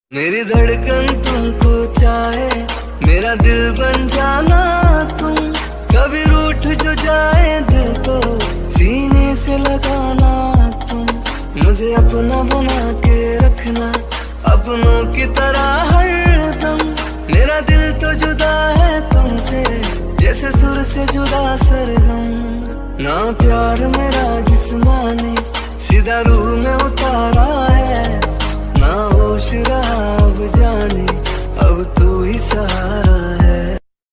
मेरी धड़कन तुमको चाहे, मेरा दिल बन जाना तुम। कभी रूठ जो जाए दिल को सीने से लगाना तुम। मुझे अपना बना के रखना अपनों की तरह हरदम। मेरा दिल तो जुदा है तुमसे जैसे सुर से जुदा सरगम। ना प्यार मेरा जिस्मानी सीधा रूह में उतारा है। ना होश रहा अब जाने अब तू ही सहारा।